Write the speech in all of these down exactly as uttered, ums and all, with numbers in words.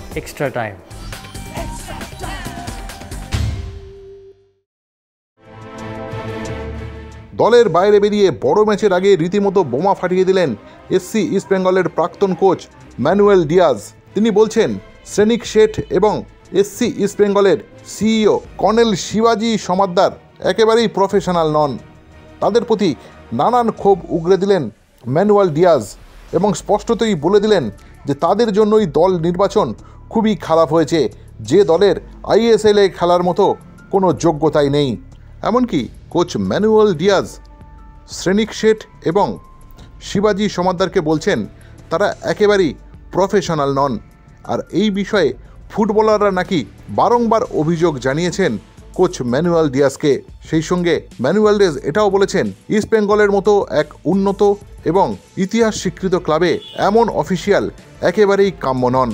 extra time. দলের বাইরে বেরিয়ে বড় ম্যাচের আগে রীতিমতো বোমা ফাটিয়ে দিলেন এসসি ইস্টবেঙ্গলের প্রাক্তন কোচ ম্যানুয়েল ডিয়াজ। তিনি বলছেন শ্রেনিক শেঠ এবং এসসি ইস্টবেঙ্গলের সিইও কর্নেল শিবাজি সমাদ্দার একেবারেই প্রফেশনাল নন। তাদের প্রতি নানান ক্ষোভ উগরে দিলেন ম্যানুয়েল ডিয়াজ এবং স্পষ্টতই বলে দিলেন যে তাদের জন্যই দল নির্বাচন খুবই খারাপ হয়েছে, যে দলের আইএসএলে খেলার মতো কোনো যোগ্যতাই নেই। এমনকি coach Manuel Diaz Shrenik Sheth এবং শিবাজি সমাদ্দারকে বলছেন তারা একেবারেই প্রফেশনাল নন। আর এই বিষয়ে ফুটবলাররা নাকি বারংবার অভিযোগ জানিয়েছেন কোচ ম্যানুয়েল ডিয়াজকে। সেই সঙ্গে ম্যানুয়েল ডিয়াজ এটাও বলেছেন ইস্টবেঙ্গলের মতো এক উন্নত এবং ইতিহাস স্বীকৃত ক্লাবে এমন অফিসিয়াল একেবারেই কাম্য নন।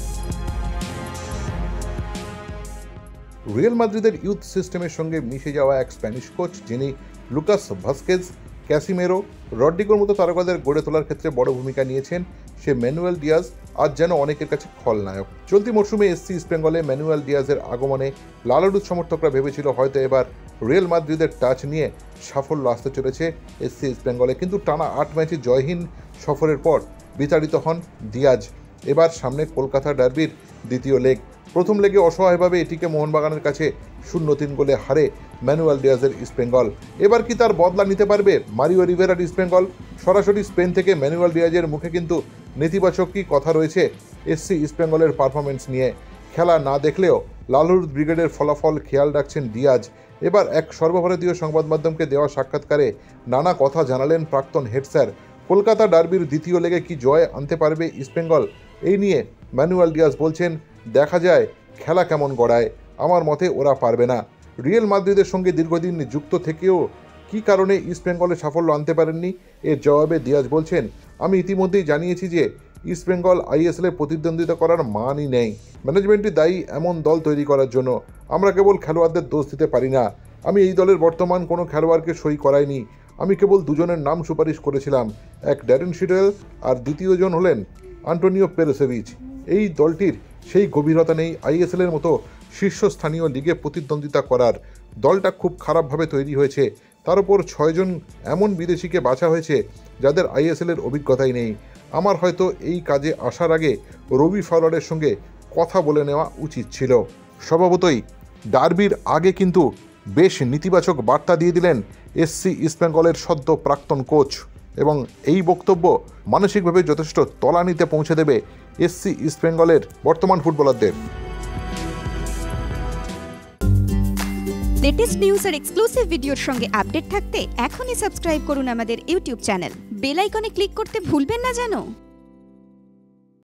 রিয়াল মাদ্রিদের ইউথ সিস্টেমের সঙ্গে মিশে যাওয়া এক স্প্যানিশ কোচ, যিনি লুকাস ভাস্কেজ, ক্যাসিমেরো, রড্রিগোর মতো তারকাদের গড়ে তোলার ক্ষেত্রে বড় ভূমিকা নিয়েছেন, সে ম্যানুয়েল ডিয়াজ আজ যেন অনেকের কাছে খলনায়ক। চলতি মরশুমে এসসি ইস্টবেঙ্গলে ম্যানুয়েল ডিয়াজের আগমনে লালুদ সমর্থকরা ভেবেছিল হয়তো এবার রিয়াল মাদ্রিদের টাচ নিয়ে সাফল্য আসতে চলেছে এসসি ইস্টবেঙ্গলে, কিন্তু টানা আট ম্যাচে জয়হীন সফরের পর বিতাড়িত হন ডিয়াজ। এবার সামনে কলকাতা ডার্বির দ্বিতীয় লেগ। প্রথম লেগে অসহায়ভাবে এটিকে মোহনবাগানের কাছে শূন্য তিন গোলে হারে ম্যানুয়েল ডিয়াজের ইস্টবেঙ্গল। এবার কি তার বদলা নিতে পারবে মারিও রিভেরার ইস্টবেঙ্গল? সরাসরি স্পেন থেকে ম্যানুয়েল ডিয়াজের মুখে কিন্তু নেতিবাচক কি কথা রয়েছে এসসি ইস্টবেঙ্গলের পারফরমেন্স নিয়ে। খেলা না দেখলেও লালুদ ব্রিগেডের ফলাফল খেয়াল রাখছেন ডিয়াজ। এবার এক সর্বভারতীয় সংবাদ মাধ্যমকে দেওয়া সাক্ষাৎকারে নানা কথা জানালেন প্রাক্তন হেড স্যার। কলকাতা ডার্বির দ্বিতীয় লেগে কি জয় আনতে পারবে ইস্টবেঙ্গল, এই নিয়ে ম্যানুয়েল ডিয়াজ বলছেন দেখা যায় খেলা কেমন গড়ায়, আমার মতে ওরা পারবে না। রিয়াল মাদ্রিদের সঙ্গে দীর্ঘদিন যুক্ত থেকেও কী কারণে ইস্টবেঙ্গলে সাফল্য আনতে পারেননি, এর জবাবে ডিয়াজ বলছেন আমি ইতিমধ্যেই জানিয়েছি যে ইস্টবেঙ্গল আইএসএলে প্রতিদ্বন্দ্বিতা করার মানই নেই। ম্যানেজমেন্টই দায়ী এমন দল তৈরি করার জন্য। আমরা কেবল খেলোয়াড়দের দোষ দিতে পারি না। আমি এই দলের বর্তমান কোনো খেলোয়াড়কে সই করাইনি, আমি কেবল দুজনের নাম সুপারিশ করেছিলাম, এক ড্যারেন শিডেল আর দ্বিতীয়জন হলেন আন্টোনিও পেরেসেভিচ। এই দলটির সেই গভীরতা নেই আইএসএলের মতো শীর্ষস্থানীয় লিগে প্রতিদ্বন্দ্বিতা করার। দলটা খুব খারাপভাবে তৈরি হয়েছে, তার উপর ছয়জন এমন বিদেশিকে বাছা হয়েছে যাদের আইএসএলের অভিজ্ঞতাই নেই। আমার হয়তো এই কাজে আসার আগে রবি ফাওলারের সঙ্গে কথা বলে নেওয়া উচিত ছিল। স্বভাবতই ডার্বির আগে কিন্তু বেশ নেতিবাচক বার্তা দিয়ে দিলেন এসসি ইস্টবেঙ্গলের সদ্য প্রাক্তন কোচ, এবং এই বক্তব্য মানসিকভাবে যথেষ্ট তলানিতে পৌঁছে দেবে এসসি ইস্টবেঙ্গলের বর্তমান ফুটবলারদের। লেটেস্ট নিউজ আর এক্সক্লুসিভ ভিডিওর সঙ্গে আপডেট থাকতে এখনই সাবস্ক্রাইব করুন আমাদের ইউটিউব চ্যানেল। বেল আইকনে ক্লিক করতে ভুলবেন না যেন।